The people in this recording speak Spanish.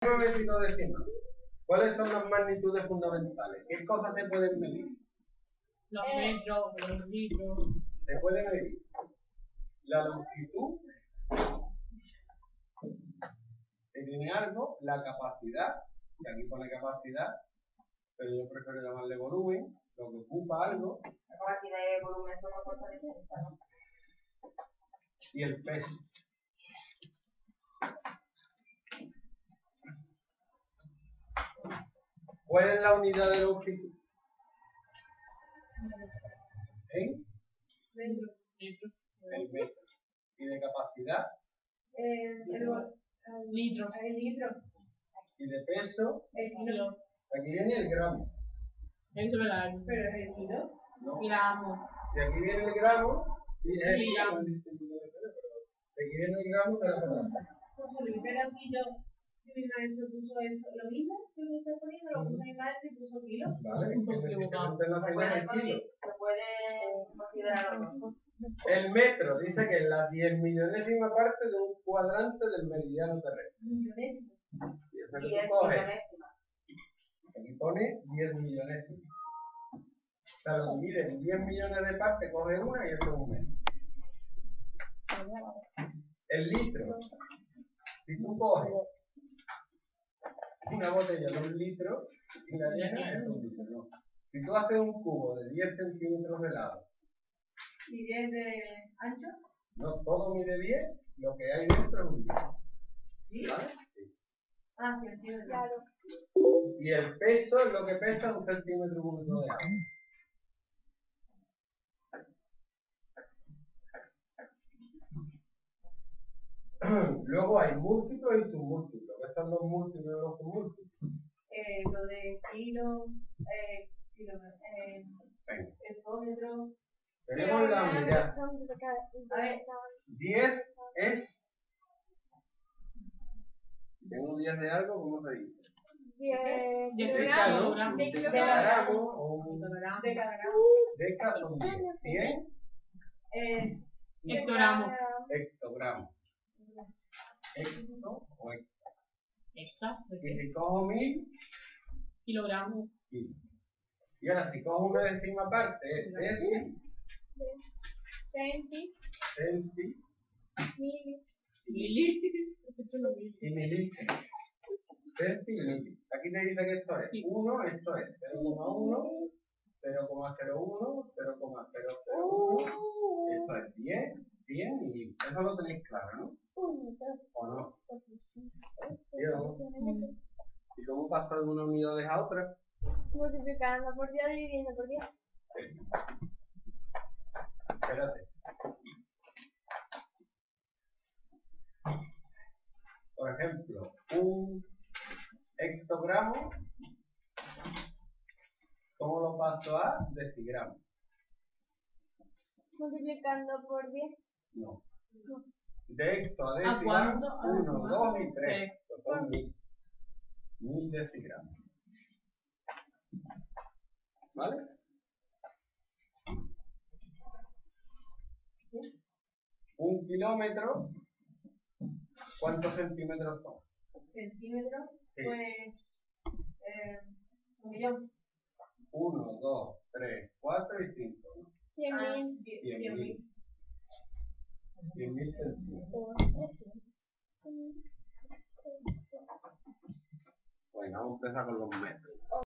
Nuevecito decimal. ¿Cuáles son las magnitudes fundamentales? ¿Qué cosas se pueden medir? Los metros, los litros. Se puede medir la longitud, que tiene algo, la capacidad, que aquí pone capacidad, pero yo prefiero llamarle volumen, lo que ocupa algo. La capacidad de volumen son cosas distintas, ¿no? Y el peso. ¿Cuál es la unidad de longitud? ¿En? Litros. El metro. ¿Y de capacidad? Litros. El litro. ¿Y de peso? El kilo. Aquí viene el gramo. Eso es verdad. Pero es el kilo. ¿No? Gramos. Y aquí viene el gramo. Y es Sí, gramo. Aquí viene el gramo de la palabra. Pero si yo mi maestro puso eso, lo mismo que me está poniendo, lo puso mi maestro y puso kilo. Vale, Un poco equivocado. Se puede considerar lo mismo. El metro dice que es la 10.000.000ª parte de un cuadrante del meridiano terrestre. Millonésimo. Y eso que Y tú es coges, millonésima. aquí pone 10 millonésimas. O sea, lo divide en 10 millones de partes, coge una y eso es un metro. El litro. Si tú coges una botella de 1 litro y la llenas, es 1 litro, no. Si tú haces un cubo de 10 centímetros de lado, ¿Y 10 de ancho? no todo mide 10, lo que hay dentro es 1 litro. ¿Sí? ¿Vale? Sí. Ah, sí, entiendo. Claro. Y el peso es lo que pesa 1 centímetro cúbico de agua. Luego hay múltiplos y submúltiplos. ¿Qué son los múltiplos y los submúltiplos? Lo de kilo, hectómetro. Tenemos la unidad. A ver, 10 es. Tengo 10 de algo, ¿cómo se dice? Deca, ¿no? Decagramo o un deca son 10. 100 Hectogramo. hectogramos. Hecto o hecto. Esta. Y si cojo 1000, Kilogramos. kilos. Y ahora si cojo una décima parte, es décimo, centi Mili. y milímetro. Centi y mili. Aquí te dice que esto es 1, esto es 0,1, 0,01, 0,001, esto es 10, 100 y 1000. Eso lo tenéis claro, ¿no? ¿O no? Yo. ¿Y cómo paso de una unidad a otra? Multiplicando por 10, dividiendo por 10. Espérate. Por ejemplo, un hectogramo, ¿cómo lo paso a decigramo? Multiplicando por 10. No. De hecto a ¿A decigramo, cuánto? 1, 2 y 3. Sí. Son 1000 decigramos. ¿Vale? Un kilómetro, ¿cuántos centímetros son? centímetros, Sí. pues 1.000.000. 1, 2, 3, 4 y 5. ¿No? 100.000. 100.000. 100.000 centímetros. Bueno, vamos a empezar con los metros.